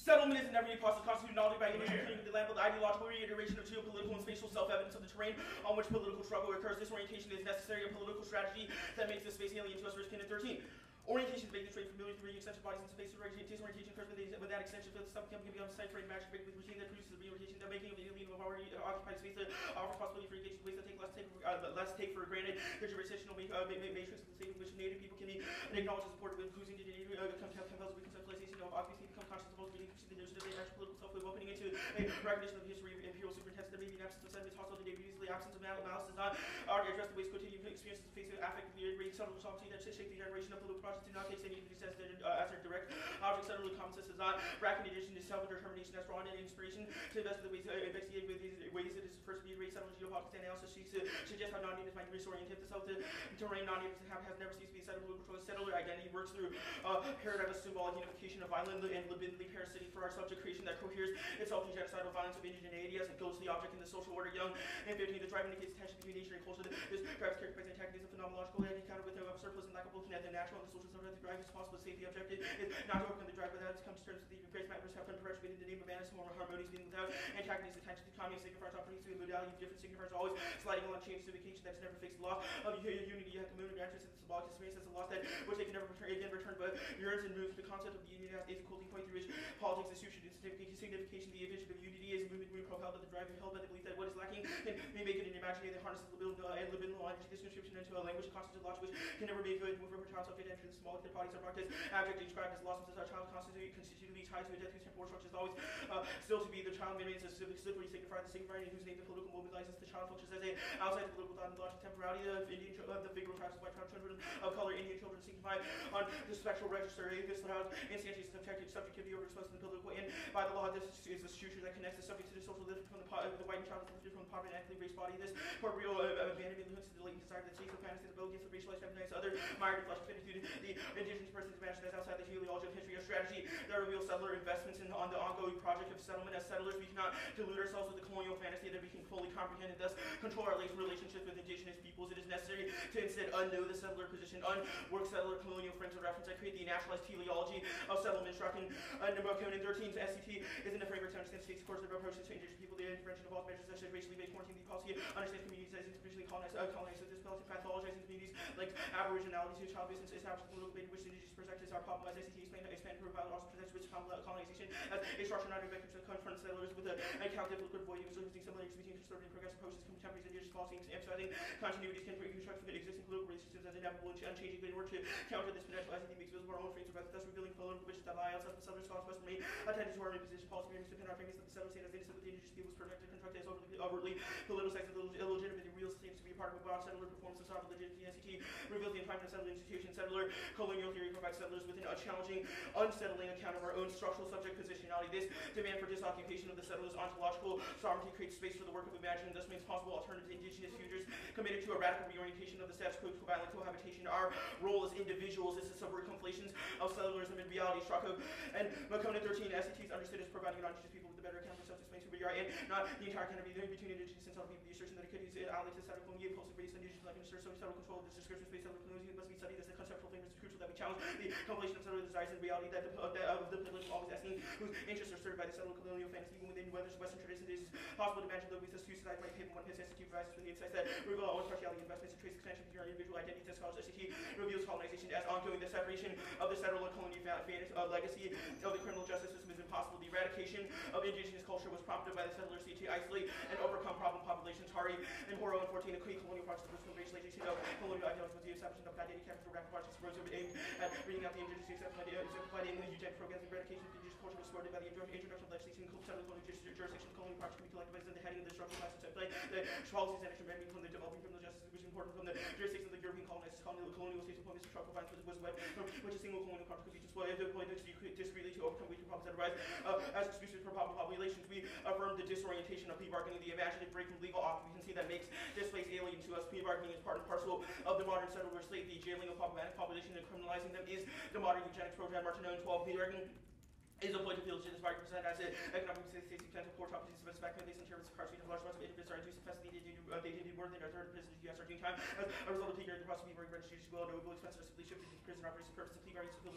Settlement is an everyday process constituted not only by individual the level, the ideological reiteration of geopolitical and spatial self-evidence of the terrain on which political struggle occurs. This orientation is necessary a political strategy that makes this space alien to us. First Kingdom 13. Orientation is making the trade familiar to bringing extension bodies into space. Disorientation occurs with that extension of the stuff can be on site for magic break with routine that produces the reorientation, the making of the alien of already occupied space that offers possibility for engagement ways that take less take for granted. The jurisdictional matrix of the state in which native people can be acknowledged as supported with inclusion compels reconceptualization of occupancy become conscious of most being increasing the notion of the actual political self with opening into a recognition of the history of imperial superintendents. There may be an absence of sentiments hostile to David the absence of malice does not address the ways quotidian experiences of facing affect the rate subtle sovereignty that shape the generation of political process do not take any of these as their direct objects. Utterly common sense does not bracket in addition to self-determination as drawn in inspiration to invest the ways investigate with these ways it is first be raised settled geopolitics analysis seeks to suggest how non-natives might reorient themselves to terrain non-natives has never ceased to be settled political choice. Settler identity works through paradigm of symbolic unification of violent and libidinally parasitic for our subject creation that coheres itself in genocidal violence of indigeneity as it goes to the object in the social order. Young and 15, the drive indicates tension between nature and culture. This drives characterized antagonism phenomenological and encounter with a surplus and lack of looking at the natural and the social subject. The drive is possible to safety objective is not to overcome the drive without it comes to terms with the grace matters have been perpetuated in the name of man as more harmonious being without antagonist attention to economy signifies opportunity to the modality of different signifiers always sliding along change to vacation that's never fixed law of unity at the moon and entrance into the symbolic experience as a loss that which they can never return but yearns and moves. The concept of the union as a cooling point through which politics is suited to signification. The vision of unity is a movement propelled by the drive and held by the belief that what is lacking and may make it an imaginary that harnesses libidinal energy. This description into a language constitutes logic which can never be good with child subject entry the small their bodies are marked as abject described as lost as our child constitutively tied to a death whose temporal structure is always still to be the child remains as specifically signified the signifying in whose name the political mobilizes the child functions as a outside the political thought and logic temporality of Indian the figure tribes of white tribal children of color Indian children signify on the spectral register this allowed instantiation of subjectivity over exposed in the political and by the law this is a structure that connects the subject to the social lift from the white child is lifted from the poverty and ethnically raised body. This corporeal abandonment links to the latent desire that takes the fantasy of the against the racialized feminized other mired flesh fitted to the indigenous person's imagined as outside the teleology of history or strategy that reveals settler investments on the ongoing project of settlement. As settlers, we cannot delude ourselves with the colonial fantasy that we can fully comprehend and thus control our relationships with indigenous peoples. It is necessary to instead unknow the settler position, unwork settler colonial frames of reference that create the naturalized teleology of settlement structuring. Number 13 to SCT is in the framework to understand states' course of approaches to indigenous people, the intervention of all measures such as racially based quarantine, the policy understands communities as insufficiently colonized with this policy pathologizing communities like aboriginality to child business established political debate in which indigenous perspectives are problem as SCT expanded provide also presents rich colonization as a structure not effective to confront settlers with an account of liquid void using similarities between conservative and progressive approaches contemporaries indigenous policy emphasizing continuities can reconstruct the existing political systems as inevitable and unchanging in order to counter this potential SCT makes visible our own frames of reference, thus revealing political wishes that lie outside the settlers' thoughts must remain attended to our imposition policy frames depend on frames that the settlers say as innocent with the indigenous people's projected constructed as overtly politicized and illegitimate. The real seems to be a part of a broad settler performance of sovereign legitimacy. SCT reveals the entitlement of settler institution. Settler colonial theory provides settlers with a challenging, unsettling account of our own structural subject positionality. This demand for disoccupation of the settler's ontological sovereignty creates space for the work of imagining, thus makes possible alternative to indigenous futures committed to a radical reorientation of the status quo to violent cohabitation. Our role as individuals is to subvert conflations of settlerism and reality. Stracco and McCona 13 SCT is understood as providing non-indigenous people with a better account for self-explain who we are and not the entire canopy between indigenous and settled people. The assertion that it could use ally to settle colonial impulsive race indigenous like an assert so settled control of this description space settler colonialism must be studied as the conceptual framework is crucial that we challenge the compilation of settler desires and reality that of the political always asking whose interests are served by the settled colonial fantasy even within whether Western tradition it is possible to imagine that we just use that right paper one his SCT provides from the insights that reveal our own partiality investments and trace extension of your individual identity to scholars. SCT reveals colonization as ongoing. The separation of the settler colonial legacy of the criminal justice system is impossible. The eradication of indigenous culture was prompted by the settlers to isolate and overcome problem populations. Hari and Horo and 14 the colonial projects was from racialization of colonial ideology was the establishment of identity capital rapid projects rose over aimed at bringing out the indigenous exemplified in the eugenic programs. The eradication of indigenous culture was supported by the introduction of legislation in settler colonial jurisdiction. Colonial projects can be collected by the heading of the structural classes at play. The policies and action remaining from the developing criminal justice which is important from the jurisdiction of the European colonizers. Colonial states appointments to structural violence was web from which a single colonial project could be deployed discreetly to overcome weaker problems that arise as excuses for problem populations. We affirm the disorientation of plea bargaining, the imaginative break from legal occupancy that makes this place alien to us. Plea bargaining is part and parcel of the modern settler state. The jailing of problematic population and criminalizing them is the modern eugenics program. Martin 12 plea bargaining is a point of view which is present as an economic safety potential poor properties of spec in terms of cards, large amounts of individuals are induced capacity they do more than their third prison to US doing time. As a result of plea bargaining, the prosecutor registries will expenses are simply shifted to prison operations purpose of plea bargaining to fill the prison criminal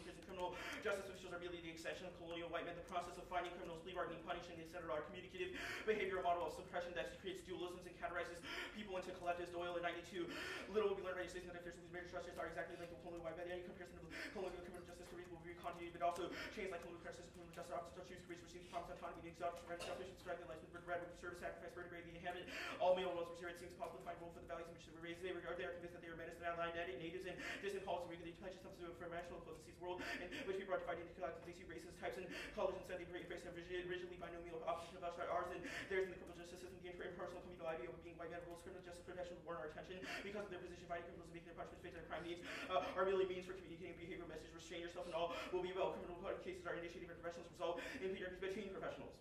criminal justice officials are merely the extension of colonial white men. The process of finding criminals, plea bargaining, punishing, etc. are communicative behavioral model of suppression that creates dualisms and categorizes people into collectives. Doyle in 92. Little will be learned by stating that officials whose major structures are exactly linked to colonial white men. Any comparison of colonial criminal justice theories will be continued, but also chains like colonial crisis, criminal justice officers are choose to receive promised autonomy, the exotic surrender, selfish, striving life with red, with service, sacrifice, murder, grave, the inhabited. All male roles were it seems possible to find role for the values in which they were raised. They are convinced that they are menaced and allied natives and distant policy regulate pledges themselves to a rational closest world in which people are divided into collectives. They see races, types, and colors instead they embrace them rigidly binomial opposition of ours and theirs in the criminal justice system. The impersonal communal idea of being white men rules criminal justice professionals warrant our attention because of their position fighting criminals and making their punishment fit their crime needs are merely means for communicating behavioral message. Restrain yourself and all will be well. Criminal cases are initiated by professionals resolved in pleadings between professionals.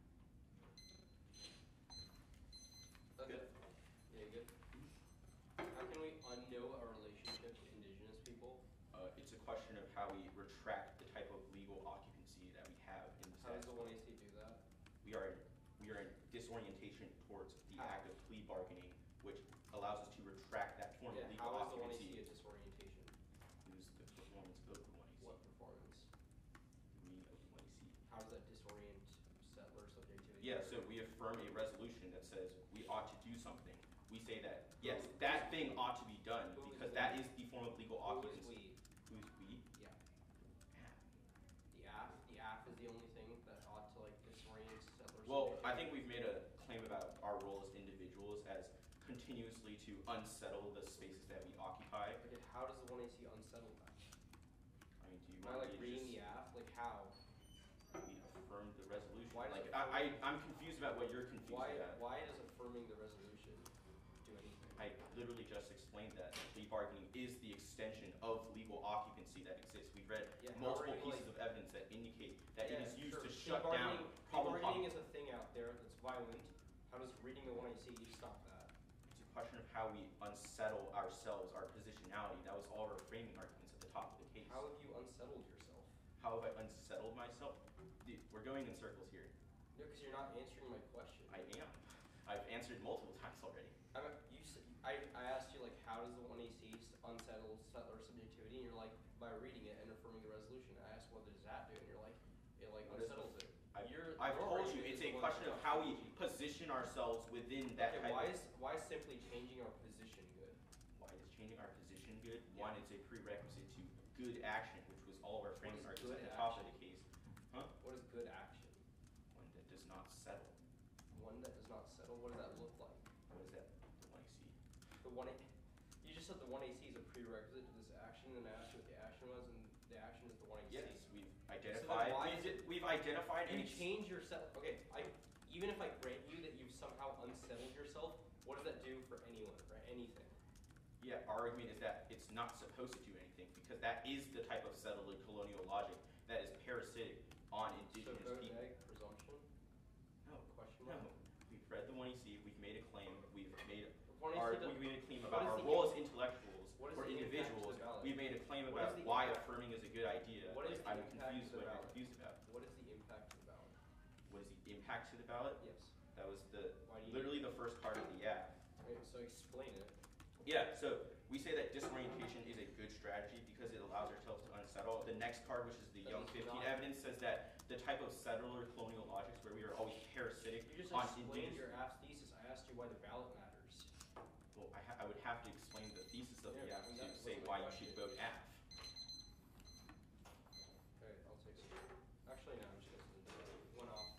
Good. Yeah, good. How can we unknow our relationship to indigenous people? It's a question of how we retract the type of legal occupancy that we have in the How does statute. the 1AC do that? We are in disorientation towards the act of plea bargaining, which allows us to retract that form of legal how is the 1AC occupancy. a disorientation? Use the performance of the 1AC. What performance? The meaning of the 1AC. How does that disorient settler subjectivity? Yeah, so we affirm a resolution that says we ought to do something. We say that, yes, that thing ought to be done because that is the form of legal occupancy. Who is we? Who's we? Yeah. The AF is the only thing that ought to like disorient settlers. Well, I think we've made a claim about our role as individuals as continuously to unsettle the spaces that we occupy. Okay, how does the 1AC unsettle that? I mean, do you Am I want like me to reading just, the AF? Like how? we affirmed the resolution? Why does Like, it- I'm confused about what you're confused about. Why does affirming the resolution do anything? I literally just explained that plea bargaining is the extension of legal occupancy that exists. We've read Yeah, how multiple are you, pieces of evidence that indicate that it is used sure. to shut down Bargaining is a thing out there that's violent. How does reading the 1AC stop that? It's a question of how we unsettle ourselves, our positionality. That was all of our framing arguments at the top of the case. How have you unsettled yourself? How have I unsettled myself? Dude, we're going in circles here. No, because you're not answering my question. I am. I've answered multiple times already. I asked you like how does the 1AC unsettle settler subjectivity, and you're like by reading it and affirming the resolution. I asked what does that do, and you're like it like What is unsettles it. I've Your told you argument it's is a the one question of that's how we RPG. position ourselves within that Okay, type why of... is simply changing our position good? Why is changing our position good? Yeah. One, it's a prerequisite to good action, which was all of our framing What is arguments at good the top of action? the case. Huh? What is good action? One that does not settle. One that does not settle. What does that look like? What is that? The one I see. The one you just said the 1AC is a prerequisite to this action, and I asked you what the action was, and the action is the 1AC. Yes, we've identified. why is it- We've identified. You and change yourself. Okay, even if I grant you that you've somehow unsettled yourself, what does that do for anyone, for anything? Yeah, our argument is that it's not supposed to do anything because that is the type of settled colonial logic that is parasitic on indigenous so vote people. egg presumption? No, Question no. mark? We've read the 1AC. We've made a claim. We've made What we made a claim what about is our the role as im- intellectuals what is or the impact to the individuals. ballot? We made a claim What about is the why impact? affirming is a good idea. What is the I'm impact confused to the what you're ballot? confused about. What is the impact to the ballot? What is the impact to the ballot? Yes. That was Why do you literally the first part of the act. Okay, so explain it. Yeah, so we say that disorientation is a good strategy because it allows ourselves to unsettle. The next card, which is the That Young is 15 not- evidence, says that the type of settler colonial logics where we are always parasitic You just on explained indigenous. your AF's thesis. I asked you why the ballot matters. Well, I would have to explain the thesis of the Yeah, act and to that say wasn't why my you should question. vote AF. Okay, I'll take it. Actually, no, I'm just listening to it. Went off.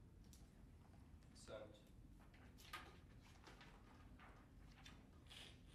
Sent.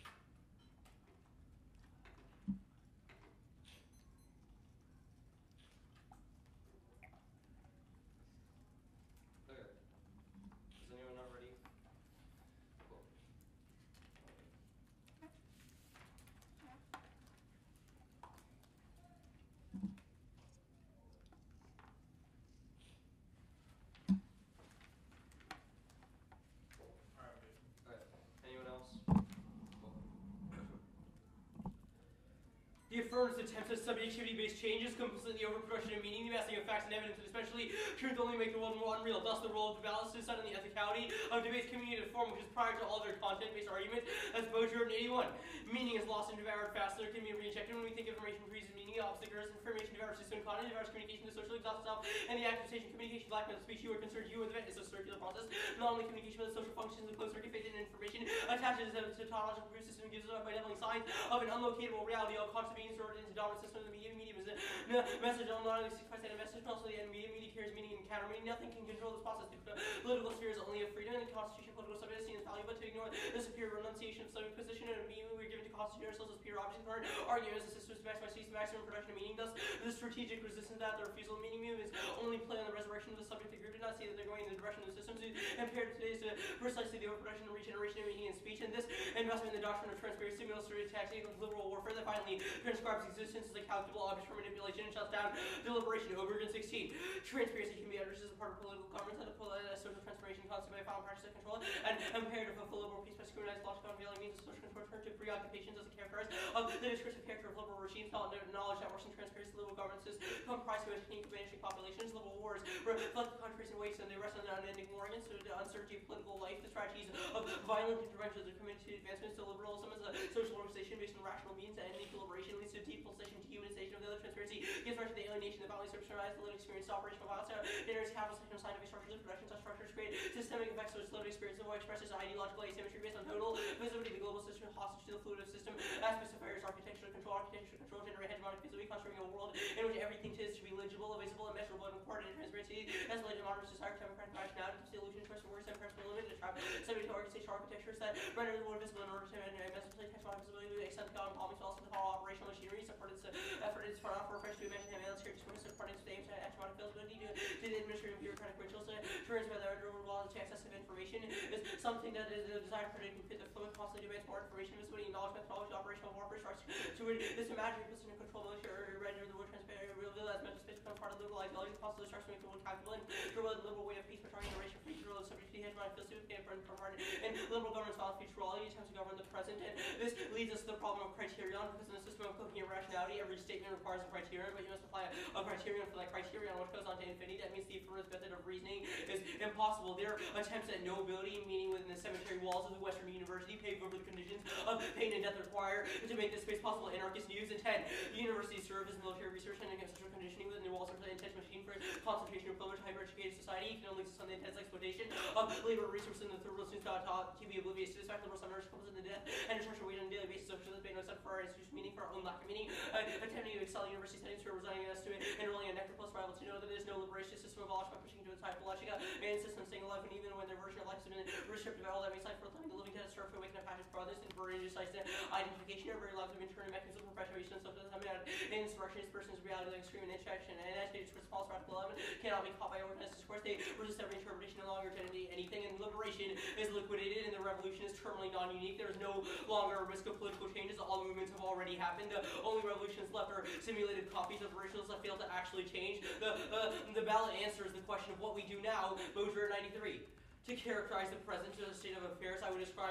He affirms the attempts at subjectivity-based changes, completely overproduction of meaning, the amassing of facts and evidence, and especially truth only make the world more unreal. Thus, the role of the balance is on the ethicality of debate's communicative form, which is prior to all their content-based arguments, as Baudrillard in 81. Meaning is lost and devoured faster, can be reinjected when we think information freezes meaning. The opposite occurs. Information devours system content, devours communication, the social exhaust itself, and the accusation communication blackmail speech you are concerned you and the event is a circular process. Not only communication, but the social functions and close circuit faded information attaches to the tautological proof system and gives us by leveling signs of an unlocatable reality. All concepts being sorted into dominant system of the medium. Medium is a message on not only 65% of message, but also the end medium. Media carries meaning and counter meaning. Nothing can control this process. The political sphere is only of freedom, and the constitution political subject is seen as valuable. To ignore the superior renunciation of subject position and immediately we're given to constitute ourselves as pure objects. Our argument is a system to maximize maximum production of meaning. Thus, the strategic resistance that the refusal of meaning movement is only play on the resurrection of the subject. The group did not see that they're going in the direction of the systems. Imperative today is to precisely the overproduction and regeneration of meaning and speech, and this investment in the doctrine of transparency, military tactic of liberal warfare that finally transcribes existence as a calculable object for manipulation and shuts down deliberation. Overton 16. Transparency can be understood as a part of political governance and a social transformation constituted by final practice of control and imperative of full liberal peace by scrutinized logical unveiling means of social control turn to preoccupations as a characterized of the discursive character of liberal regimes, knowledge networks and transparency. Liberal governances comprise of a technique of managing populations. Liberal wars reflect the countries and weights and they rest on the unending war against the uncertainty of political life. The strategies of violent interventions are committed to advancements to liberalism as a social organization based on rational means and equilibration leads to depolitization, dehumanization of the other. Transparency gives rise to the alienation of violence, service, the lived experience, operational violence, generates capital system, scientific structures of production. Such structures create systemic effects which lived experience of what expresses ideological asymmetry based on total visibility. The global system hostage to the fluid of system aspects of various architecture control, generate hegemonic physically constructing a world in which everything is to be legible, visible, and measurable, and recorded. Transparency has led to modern society, democratic rationality, the illusion, choice of words, and principle limited to trap subject to organizational architectures that render the world visible in order to immensely textual visibility, extend the empowerment to also the whole operational machinery, support its effort is for French to mention and here discourse supporting its aims at hegemonic visibility to the administrative bureaucratic rituals turns by the order of to access of information is something that is a desire for to compete the fluent constantly demands more information, visibility, knowledge, methodology, operational warfare starts to this imaginary position of control military or render the word transparent, reveal as mental space become part of liberal ideology, constantly starts to make the world calculable and drill the liberal way of peace, but generation free drill is subject to the hegemonic philosophy and liberal governance follows futurology, attempts to govern the present, and this leads us to the problem of criterion, because in a system of coherent rationality, every statement requires a criterion, but you must apply a criterion for that criterion which goes on to infinity. That means the inference method of reasoning is impossible. Their attempts at nobility, meaning within the cemetery walls of the Western University, paved over the conditions of pain and death required to make this space possible. Anarchist news. And 10. The university serves as military research and against social conditioning within the walls of the intense machine for concentration of privileged, hyper-educated society. It can only exist on the intense exploitation of labor resources in the third world. Students taught to be oblivious to this fact. Liberal seminars comes in the death and destruction weight on a daily basis. Socialism made no sense for our institution, meaning for our own lack of meaning. Attempting to excel university settings who are resigning us to enrolling in nectar plus rival to know that there is no liberation system abolished by pushing to its hypologic and system staying alive, and even when their version of life has been restricted by all that makes life worth living, the living dead serve to awaken a passion for others and for injustice identification of very lives have been turned mechanism of perpetuation and self-death and insurrectionist persons reality like screaming insurrection and agitated towards false radical element cannot be caught by organized discourse. They resist every interpretation no longer to anything, and liberation is liquidated and the revolution is terminally non-unique. There is no longer a risk of political changes. All movements have already happened. The only revolutions left are simulated copies of originals that fail to actually change. The ballot answers the question of what we do now. Baudrillard 93. To characterize the present state of affairs, I would describe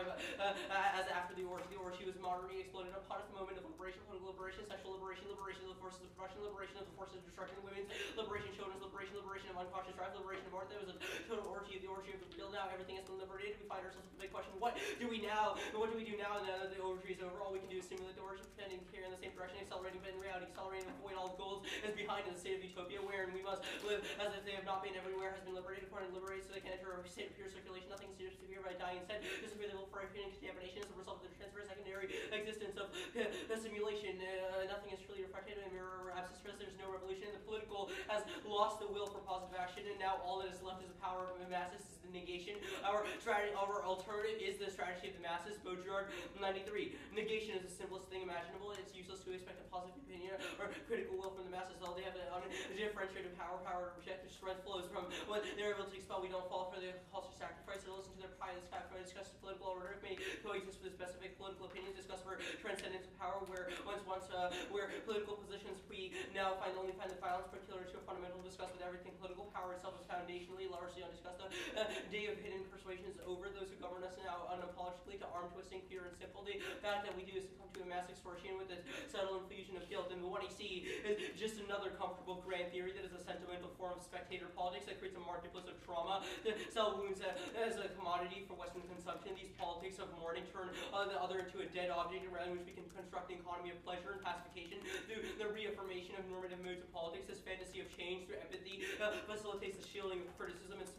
as after the orgy. The orgy was moderately exploded upon us, a moment of liberation, political liberation, sexual liberation, liberation of the forces of production, liberation of the forces of destruction, women's liberation, children's liberation, liberation of unconscious drive, liberation of art. There was a total orgy of the orgy of the real. Now everything has been liberated. We find ourselves with the big question: what do we now? What do we do now that the orgy is over? All we can do is simulate the orgy, pretending to carry in the same direction, accelerating, but in reality, accelerating, avoid all the goals is behind in the state of utopia, wherein we must live as if they have not been everywhere, has been liberated, according to liberated, so they can enter a state of pure circulation. Nothing is severe by dying. Instead, this is really for contamination as a result of the transfer secondary existence of the simulation. Nothing is truly reflected in a mirror absence. There's no revolution. The political has lost the will for positive action, and now all that is left is the power of the masses. Is the negation. Our strategy, our alternative is the strategy of the masses. Baudrillard 93. Negation is the simplest thing imaginable. It's useless to expect a positive opinion or critical will from the masses. All they have a differentiated power to reject. The strength flows from what they're able to expel. We don't fall for the culture sacrifice. Or listen to their pride. This fact, discuss the political order. It may coexist with specific political opinions. Discuss for transcendence of power, where where political positions we now only find the violence particular to a fundamental discuss with everything. Political power itself is foundationally largely undiscussed. The day of hidden persuasion is over. Those who govern us now unapologetically to arm arm twisting, pure and simple. The fact that we do is come to a mass extortion with this subtle infusion of guilt. And what I see is just another comfortable grand theory that is a sentimental form of spectator politics that creates a marketplace of trauma to sell wounds as a commodity for Western consumption. These politics of mourning turn the other into a dead object around which we can construct an economy of pleasure and pacification through the reaffirmation of normative modes of politics. This fantasy of change through empathy facilitates the shielding of criticism and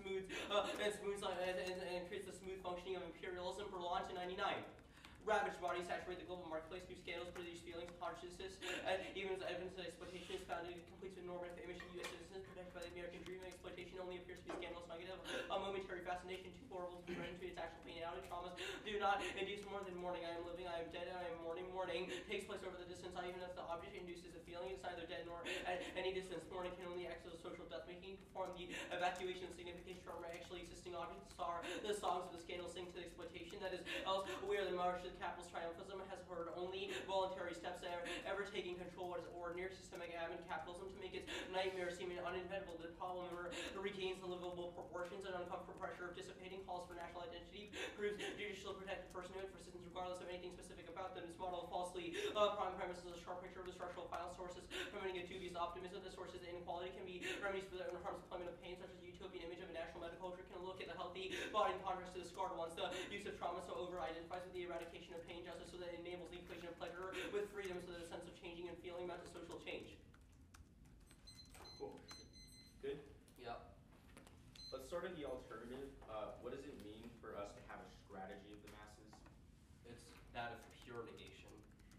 creates the smooth functioning of imperialism. Berlant in '99. Ravaged bodies saturate the global marketplace through scandals, produce feelings, consciousness, and even as evidence that exploitation is founded in complete with normative image of U.S. citizens protected by the American dream. Exploitation only appears to be scandalous, negative, a momentary fascination, too horrible to be read into its actual pain and outed traumas. Do not induce more than mourning. I am living, I am dead, I am mourning. Mourning takes place over the distance, not even as the object induces a feeling. It's neither dead nor at any distance. Mourning can only act as a social death making, perform the evacuation of signification from actually existing objects. The songs of the scandal sing to the exploitation that is else aware the march to the capitalist triumphalism has heard only voluntary steps ever taking control what is ordinary systemic admin capitalism to make its nightmare seem uninventable. The problem regains the livable proportions and uncomfortable pressure of dissipating calls for national identity, proves judicially protected personhood for citizens regardless of anything specific about them. This model falsely prime premises a sharp picture of the structural final sources, permitting a dubious optimism. The sources of inequality can be remedies for the harm's employment of pain, such as the utopian image of a national metaculture can look at the healthy body in contrast to the scarred ones. The use of trauma so over-identifies with the eradication of pain, justice, so that it enables the equation of pleasure with freedom, so that a sense of changing and feeling amounts to social change. Cool. Good? Yep. Let's start at the alternative. What does it mean for us to have a strategy of the masses? It's that of pure negation.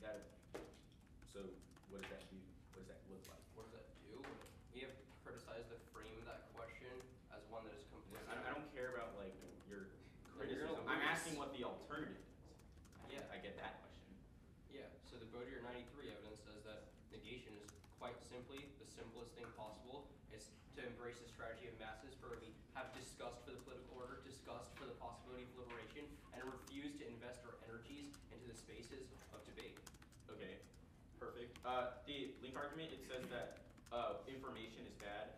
So what does that do? What does that look like? What does that do? We have criticized the frame of that question as one that is completely... I don't care about like your Then you're criticism. gonna I'm lose. asking what the alternative is. Yeah. I get that question. Yeah, so the Baudrillard 93 evidence says that negation is quite simply the simplest thing possible. It's to embrace the strategy of masses for we have disgust for the political order, disgust for the possibility of liberation, and refuse to invest our energies into the spaces of debate. Okay, perfect. The link argument, it says that information is bad.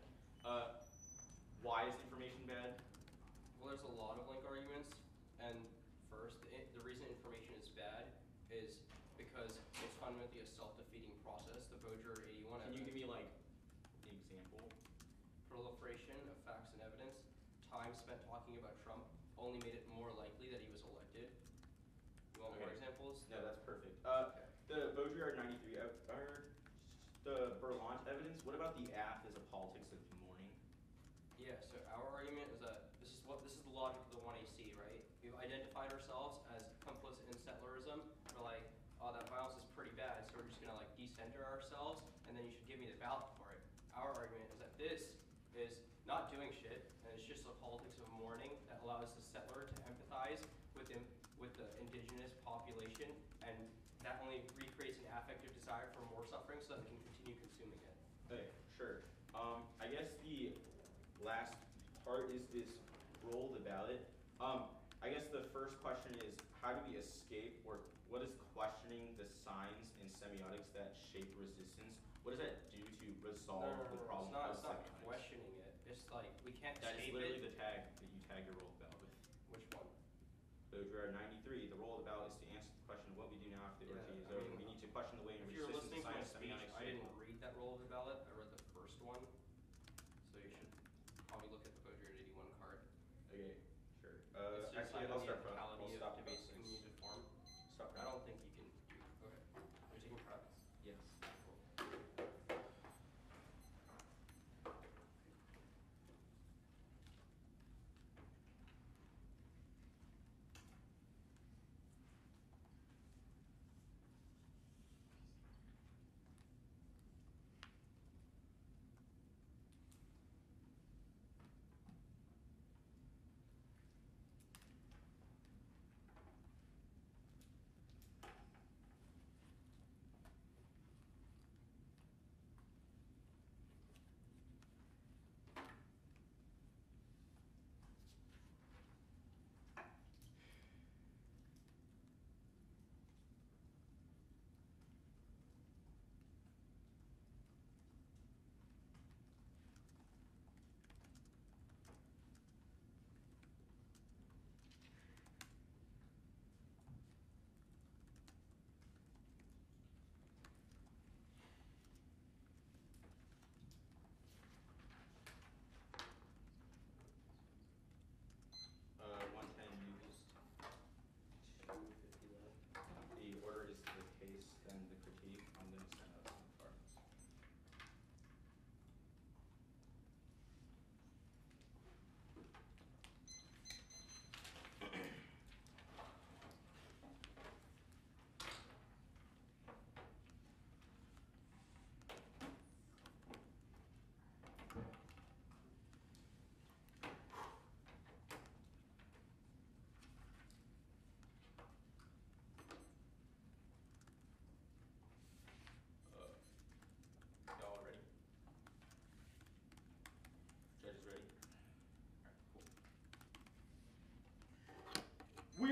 Why is information bad? Well, there's a lot of link arguments, and first, the reason information is bad is because it's fundamentally a self-defeating process. The Baudrillard 81 Can you evidence, give me like an example? proliferation of facts and evidence, time spent talking about Trump only made it more likely that he was elected. You want more Okay. examples? No, that's perfect. Okay. The Baudrillard 93, the Berlant evidence, what about the ath as a politics of mourning? Yeah, so our argument is that this is the logic of the 1AC, right? We've identified ourselves as complicit in settlerism. We're like, oh, that violence is pretty bad, so we're just gonna like decenter ourselves, and then you should give me the ballot for it. Our argument is that this is not doing shit, and it's just a politics of mourning that allows the settler to empathize with the indigenous population, and that only recreates an affective desire for more suffering so that they can continue consuming it. Okay, sure. I guess the last part is this roll the ballot. I guess the first question is, how do we escape, or what is questioning the signs and semiotics that shape resistance? What does that do to resolve the problem It's not semiotics? questioning it. It's like we can't That is shape literally it. the tag that you tag your roll of ballot with. Which one? Baudrillard 93, the role of the ballot is to answer the question, what we do now after the Yeah, orgy is I over. mean, We need to question the way in If which you're systems, listening to my science, speech, semiotics, I didn't read that roll of the ballot. I read the first one. So you should probably look at the Baudrillard 81 card. Okay, sure. It's just Actually, like I'll the start from. ethicality I'll of stop debates from. community to form. Stop I don't think you can do. Okay. You're taking prep. Yes.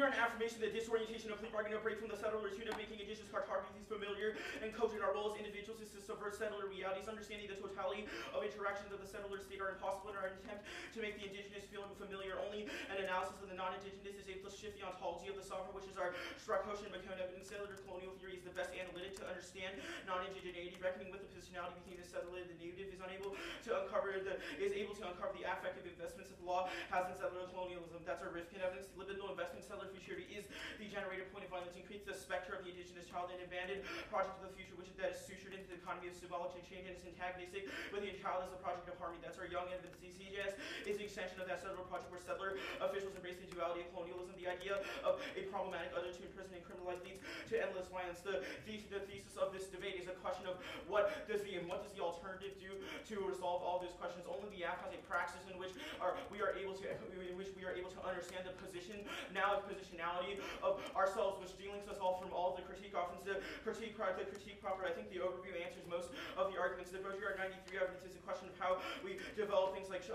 are an affirmation that disorientation of plea bargaining, a break from the settler routine of making indigenous cartographies familiar and cogent our role as individuals is to subvert settler realities, understanding the totality of interactions of the settler state are impossible in our attempt to make the indigenous feel familiar. Only an analysis of the non-indigenous is able to shift the ontology of the sovereign, which is our Struck-Hoshin McCone evidence. Settler colonial theory is the best analytic to understand non-indigeneity. Reckoning with the positionality between the settler and the native is able to uncover the affective investments that the law has in settler colonialism. That's our Rifkin evidence. The libidinal investment in settler futurity is the generated point of violence and creates the specter of the indigenous child and abandoned project of the future, which is that is sutured into the economy of symbolic exchange and is antagonistic with the child as a project of harmony. That's our young evidence. CCJS is the extension of that settler project where settler officials embrace the duality of colonialism. The idea of a problematic other to imprison and criminalize leads to endless violence. The thesis of this debate is a question of what does the alternative do to resolve all those questions. Only the app has a praxis in which we are able to understand the positionality of ourselves, which delinks us all from all of the critique. Often the critique proper. I think the overview answers most of the arguments. The Baudrillard 93 evidence is a question of how we develop things like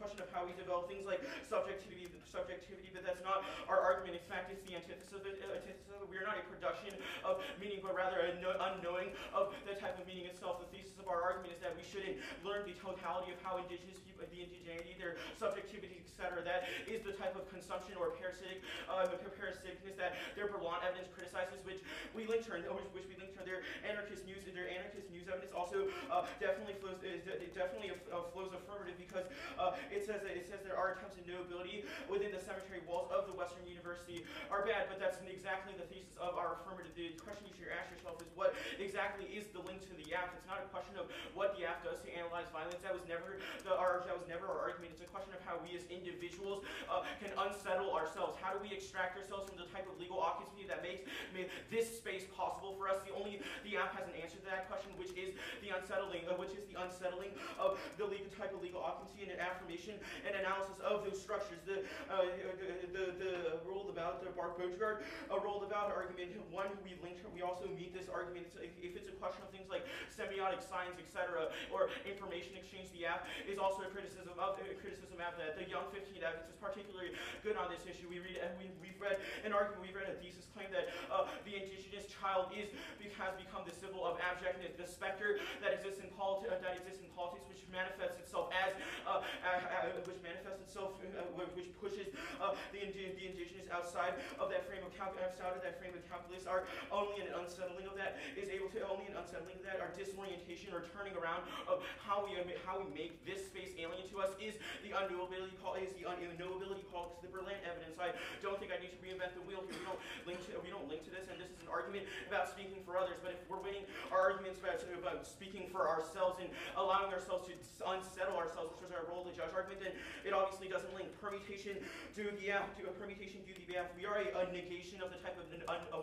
subjectivity, but that's not our argument. In fact, it's the antithesis of it. We are not a production of meaning, but rather an unknowing of the type of meaning itself. The thesis of our argument is that we shouldn't learn the totality of how indigenous people, the indigeneity, their subjectivity, etc. That is the type of consumption or parasiticness that their Berlant evidence criticizes, which we linked her. Their anarchist news evidence also definitely flows affirmative because it says that our attempts at knowability within the cemetery walls of the Western University are bad, but that's exactly the thesis of our affirmative. The question you should ask yourself is what exactly is the link to the app? It's not a question of what the app does to analyze violence. That was never our argument. It's a question of how we as individuals can unsettle ourselves. How do we extract ourselves from the type of legal occupancy that makes this space possible for us? The app has an answer to that question, which is the unsettling of the type of legal occupancy and an affirmation and analysis of those structures. The rule about the Baudrillard rule about argument one, we also meet this argument. If it's a question of things like semiotic science, etc., or information exchange, the app is also a criticism of that. The Young 15 evidence is particularly good on this issue. We've read a thesis claim that the indigenous child has become the symbol of abjectness, the specter that exists in politics, which manifests itself which pushes the indigenous outside of that frame of calculus. Our disorientation or turning around of how we make this space alien to us is the unknowability politics, the Berlant evidence. I don't think I need to reinvent the wheel here. We don't link to this, and this is an argument about speaking for others. But if we're winning our arguments about speaking for ourselves and allowing ourselves to unsettle ourselves, which was our role, the judge argument, then it obviously doesn't link. Permutation do the app. We are a negation of the type of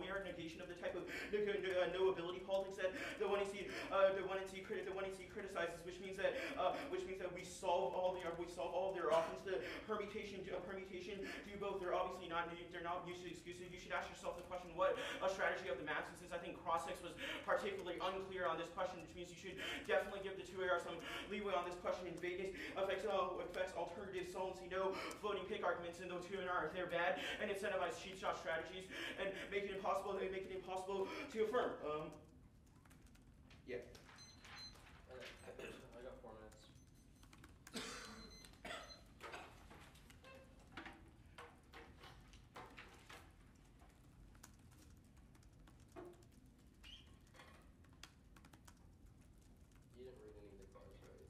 knowability politics that the one NC criticizes, which means that we solve all of their often the permutation do both. They're obviously not mutually exclusive. You should ask yourself the question what a strategy of the Maxis is. I think Crossix was particularly unclear on this question, which means you should definitely give the 2AR some leeway on this question. In Vegas affects alternative solvency, no floating pick arguments in the 2AR. They're bad and incentivize cheap shot strategies and make it impossible to affirm. Yeah. I got 4 minutes. You didn't read any of the cards, right?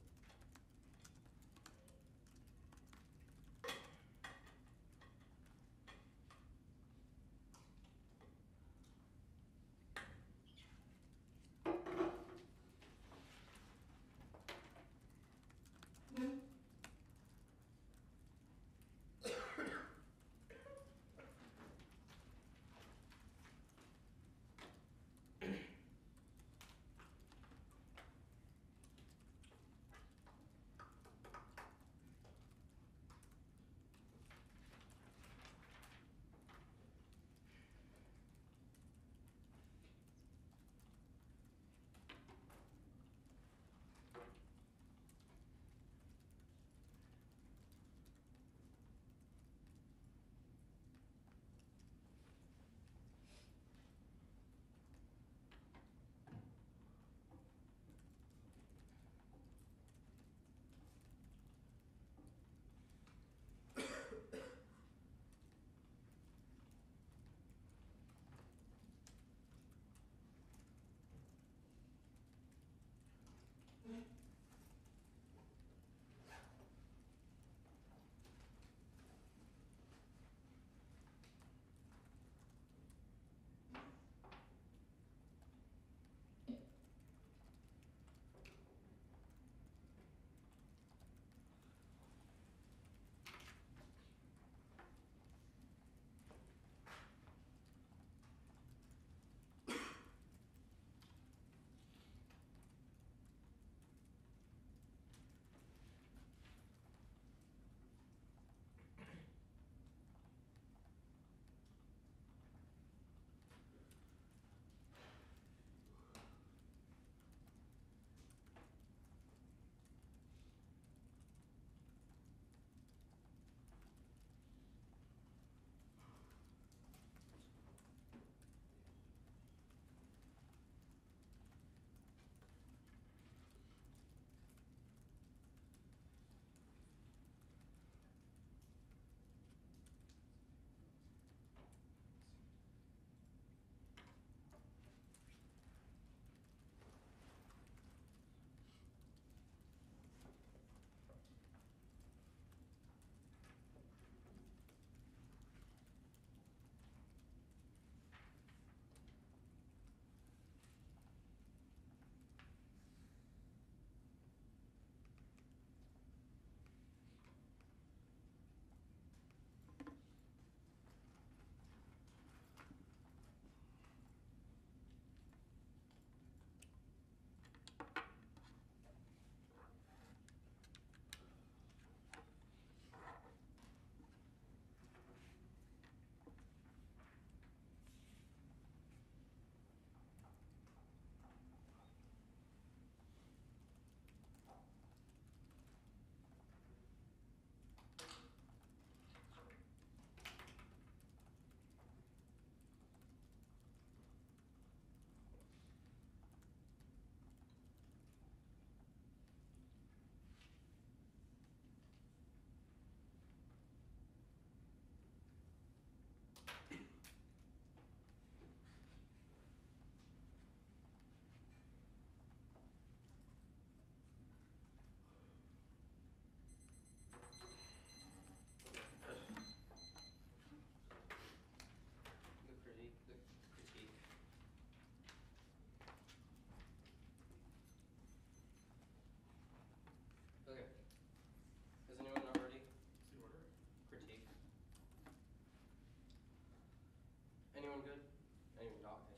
everyone good? Anyway, not good.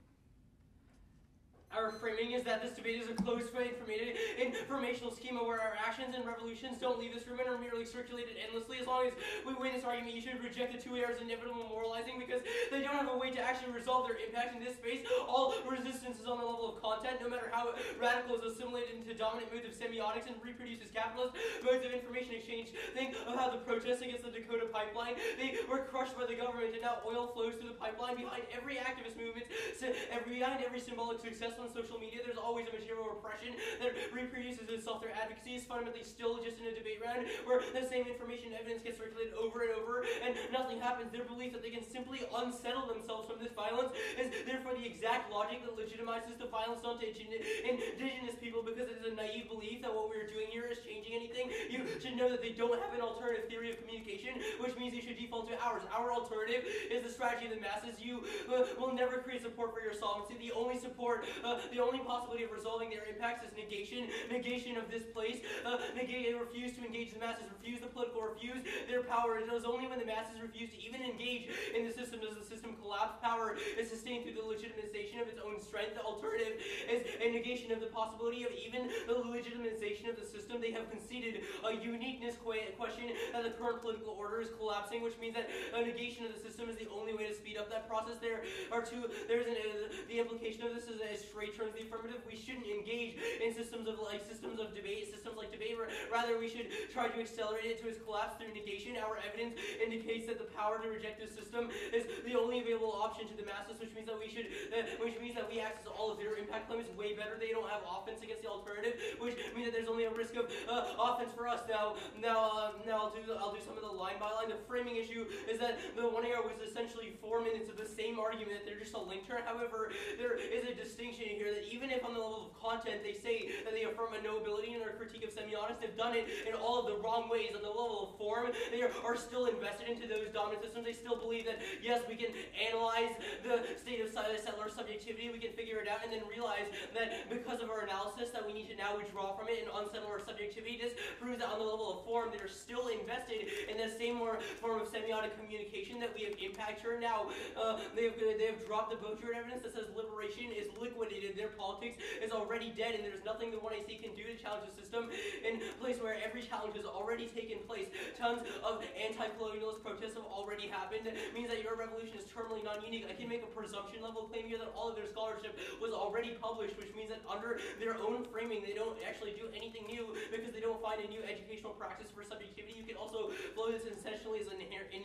Our framing is that this debate is a closed informational schema where our actions and revolutions don't leave this room and are merely circulated endlessly. As long as we win this argument, you should reject the 2 errors inevitable moralizing because they don't have a way to actually resolve their impact in this space. All resistance is on the level of content, no matter how radical is assimilated into dominant modes of semiotics and reproduces capitalist modes of information exchange. Think of how the protests against the Dakota pipeline, they were crushed by the government, and now oil flows through the pipeline. Behind every activist movement, behind every symbolic success on social media, there's always a material repression that reproduces itself. Their advocacy is fundamentally still just in a debate round where the same information and evidence gets circulated over and over and nothing happens. Their belief that they can simply unsettle themselves from this violence is therefore the exact logic that legitimizes the violence done to indigenous people, because it is a naive belief that what we're doing here is changing anything. You should know that they don't have an alternative theory of communication, which means you should default to ours. Our alternative is the strategy of the masses. You will never create support for your solvency. The only support, the only possibility of resolving their impacts is negation of this place. They refuse to engage the masses, refuse the political, refuse their power. It is only when the masses refuse to even engage in the system does the system collapse. Power is sustained through the legitimization of its own strength. The alternative is a negation of the possibility of even the legitimization of the system. They have conceded a uniqueness question that the current political order is collapsing, which means that a negation of the system is the only way to speed up that process. There's the implication of this is a straight turn to the affirmative. We shouldn't engage in systems of debate, rather we should try to accelerate it to its collapse through negation. Our evidence indicates that the power to reject this system is the only available option to the masses, which means that we access all of their impact claims way better. They don't have offense against the alternative, which means that there's only a risk of offense for us. Now I'll do some of the line by line. The framing issue is that the 1 hour was essentially 4 minutes of the same argument. They're just a link turn. However, there is a distinction here that even if on the level of content they say that they affirm a nobility in their critique of semiotics, they've done it in all of the wrong ways. On the level of form, they are still invested into those dominant systems. They still believe that, yes, we can analyze the state of settler subjectivity, we can figure it out, and then realize that because of our analysis that we need to now withdraw from it and unsettle our subjectivity. This proves that on the level of form, they are still invested in the same form of semiotic communication that we have impact here. Now, they have dropped the Baudrillard evidence that says liberation is liquidated. Their politics is already dead, and there's nothing the 1AC can do to challenge the system in a place where every challenge has already taken place. Tons of anti-colonialist protests have already happened. It means that your revolution is terminally non-unique. I can make a presumption level claim here that all of their scholarship was already published, which means that under their own framing, they don't actually do anything new because they don't find a new educational practice for subjectivity. You can also flow this essentially as an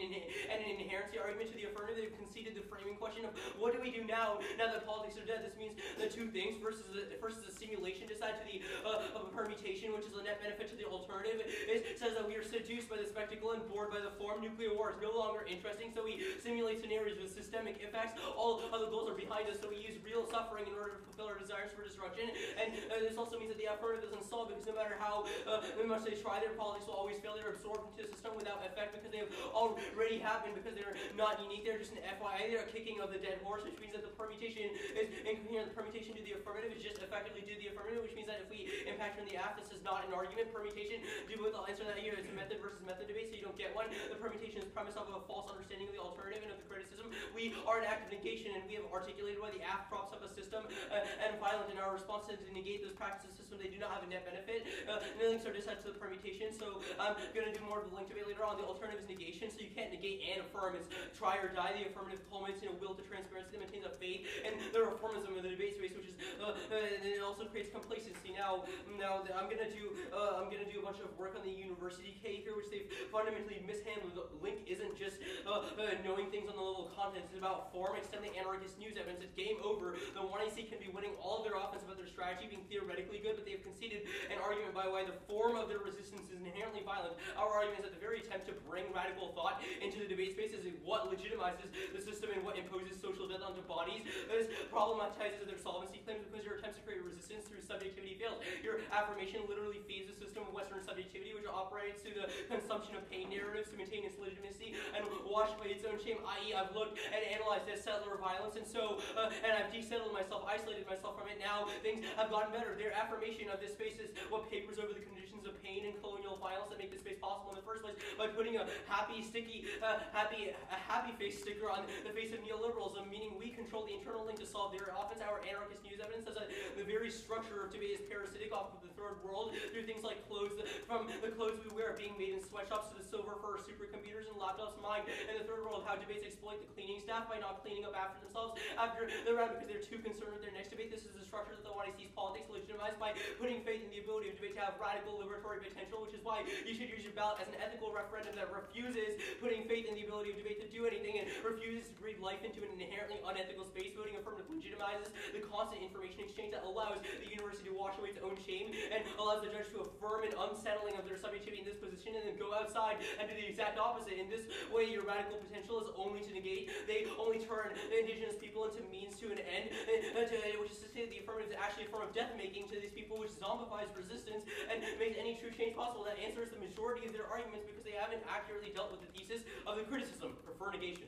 inherency argument to the affirmative. They've conceded the framing question of what do we do now that politics are dead. This means the two things. First is a simulation decide to the of a permutation, which is a net benefit to the alternative. It says that we are seduced by the spectacle and bored by the form. Nuclear war is no longer interesting, so we simulate scenarios with systemic effects. All of the goals are behind us, so we use real suffering in order to fulfill our desires for destruction. And this also means that the affirmative doesn't solve, because no matter how much they try, their politics will always fail. They're absorbed into the system without effect because they have already happened, because they're not unique. They're just an FYI. They're a kicking of the dead horse, which means that the permutation is incoherent. The permutation to the affirmative is just effectively do the affirmative, which means that if we impact on the app, this is not an argument. Permutation, do both. I'll answer that here. It's a method versus method debate, so you don't get one. The permutation is premised off of a false understanding of the alternative and of the criticism. We are an active negation, and we have articulated why the app props up a system and violent in our response to negate those practices system. They do not have a net benefit. The links are decided to the permutation, so I'm going to do more of the link debate later on. The alternative is negation, so you can't negate and affirm. It's try or die. The affirmative culminates in a will to transparency that maintains a faith and the reformism of the debate space, which is it also creates complacency. Now I'm going to do a bunch of work on the university K here, which they've fundamentally mishandled. The link isn't just knowing things on the level of content. It's about form. Extend the anarchist news evidence. It's game over. The 1AC can be winning all of their offense about their strategy being theoretically good, but they have conceded an argument by why the form of their resistance is inherently violent. Our argument is that the very attempt to bring radical thought into the debate space is what legitimizes the system and what imposes social death onto bodies. This problematizes their solvency claims because your attempts to create resistance through subjectivity fails. Your affirmation literally feeds the system of Western subjectivity, which operates through the consumption of pain narratives to maintain its legitimacy and wash away its own shame, i.e. I've looked and analyzed this settler violence, and I've desettled myself, isolated myself from it. Now things have gotten better. Their affirmation of this space is what papers over the conditions of pain and colonial violence that make this space possible in the first place by putting a happy face sticker on the face of neoliberalism, meaning we control the internal link to solve their offense. Our anarchist news evidence says that the very structure of debate is parasitic off of the third world through things like clothes, from the clothes we wear being made in sweatshops to the silver for supercomputers and laptops mined in the third world. How debates exploit the cleaning staff by not cleaning up after themselves after the round because they're too concerned with their next debate. This is the structure that the one sees politics legitimized by putting faith in the ability of debate to have radical liberatory potential, which is why you should use your ballot as an ethical referendum that refuses putting faith in the ability of debate to do anything and refuses to breathe life into an inherently unethical space. Voting affirmative legitimizes the constant information exchange that allows the university to wash away its own shame and allows the judge to affirm an unsettling of their subjectivity in this position and then go outside and do the exact opposite. In this way, your radical potential is only to negate. They only turn the indigenous people into means to an end, which is to say that the affirmative is actually a form of death-making to these people, which zombifies resistance and makes any true change possible. That answers the majority of their arguments because they haven't accurately dealt with the thesis of the criticism. Prefer negation.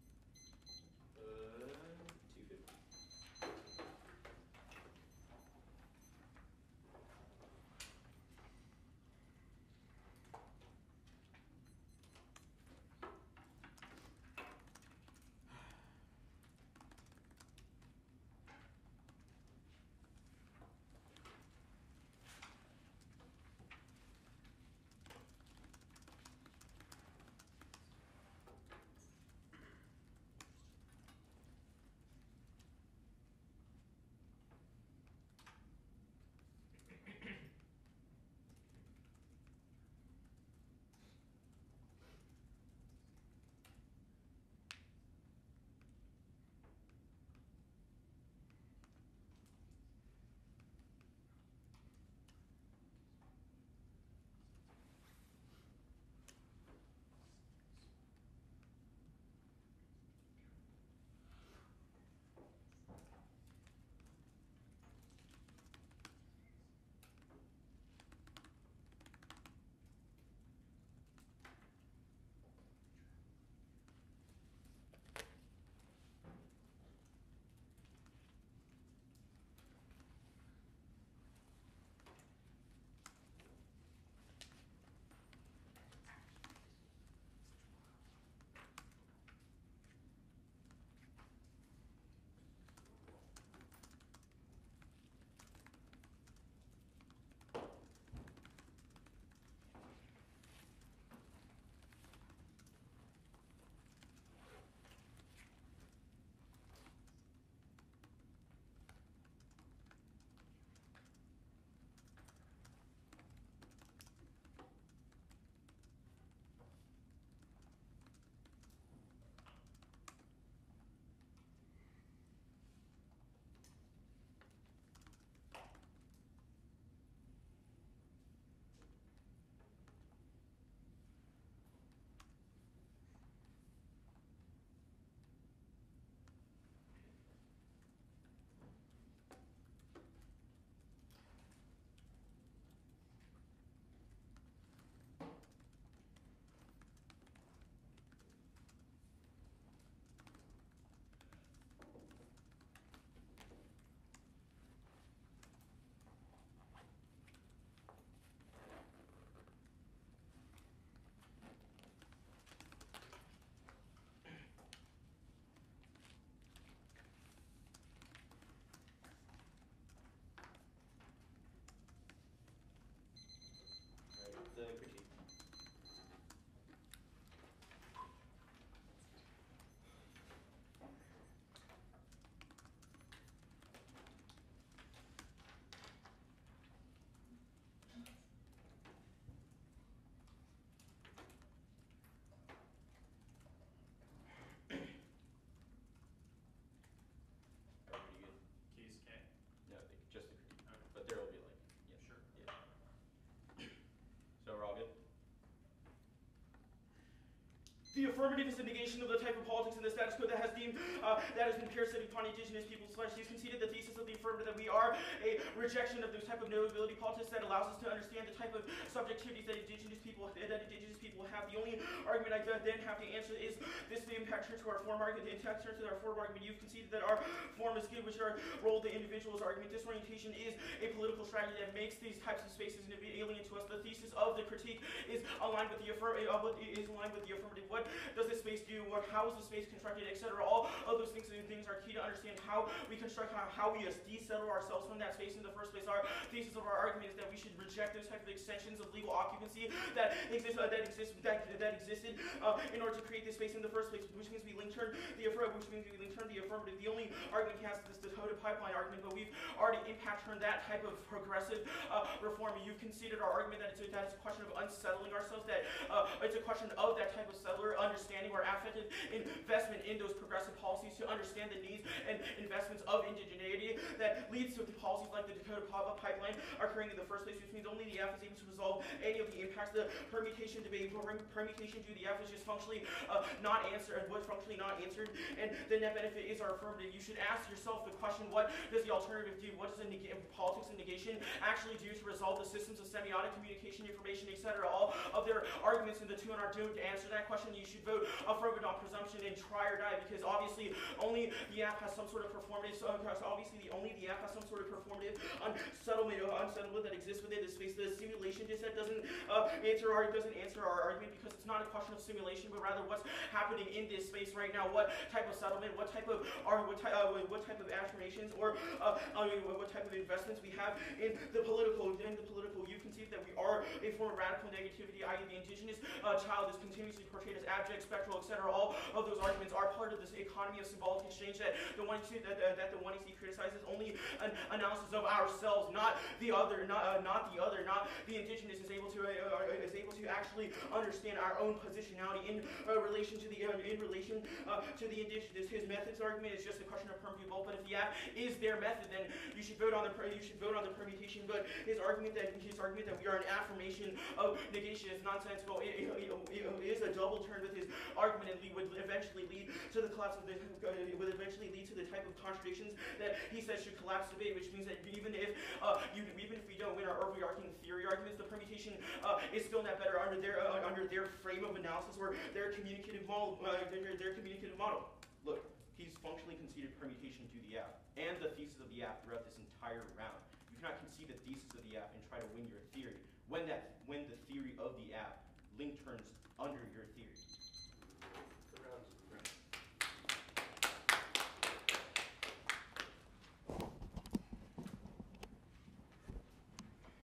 250. The critique. Case K. No, just the critique. But there will be like, yeah. Sure. Yeah. So we're all good? The affirmative is a negation of the type of politics in the status quo that has deemed that has been parasitic upon indigenous people's flesh. He's conceded the thesis of the affirmative that we are a rejection of those type of knowability politics that allows us to understand the type of subjectivities that indigenous people have. The only argument I then have to answer is this: the impact turn to our form argument. The impact turn to our form argument. You've conceded that our form is good, which our role of the individual's argument. Disorientation is a political strategy that makes these types of spaces alien to us. The thesis of the critique is aligned with the affirmative. What does this space do? How is the space constructed, etc.? All of those things are key to understand how we construct, how we desettle ourselves from that space in the first place. Our thesis of our argument is that we should reject those type of extensions of legal occupancy that existed in order to create this space in the first place, which means we link turn the affirmative. The only argument he has is the Dakota pipeline argument, but we've already impact turned that type of progressive reform. You've conceded our argument that it's a question of unsettling ourselves, that it's a question of that type of settler understanding or affective investment in those progressive policies to understand the needs and investments of indigeneity that leads to policies like the Dakota pipeline occurring in the first place, which means only the F is able to resolve any of the impacts. The permutation debate, permutation due to the F is just functionally not answered, and was functionally not answered, and the net benefit is our affirmative. You should ask yourself the question: what does the alternative do? What does the politics of negation actually do to resolve the systems of semiotic communication, information, etc.? All of their arguments in the two and are doomed. To answer that question, you should vote affirmative on presumption and try or die, because obviously only the app has some sort of performative. Only the app has some sort of performative unsettlement that exists within the space. The simulation set doesn't answer our argument, because it's not a question of simulation, but rather what's happening in this space right now. What type of settlement? What type of affirmations or what type of investments we have in the political. You concede that we are a form of radical negativity, i.e. the indigenous child is continuously portrayed as abject, spectral, etc. All of those arguments are part of this economy of symbolic exchange that the one EC criticizes. Only an analysis of ourselves, not the other, not the indigenous, is able to actually understand our own positionality in relation to the indigenous. His methods argument is just a question of permutable, but if the app is their method, then you should vote on the permutation. But his argument that we are an affirmation of negation is nonsensical. It is a double turn with his argument, and would eventually lead to the collapse of the type of contradictions that he says should collapse debate, which means that even if we don't win our overarching theory arguments, the permutation is still not better under their frame of analysis or their communicative model. Look, he's functionally conceded permutation to the app and the thesis of the app throughout this entire round. You cannot concede the thesis of the app and try to win your theory when the theory of the app link turns under your theory.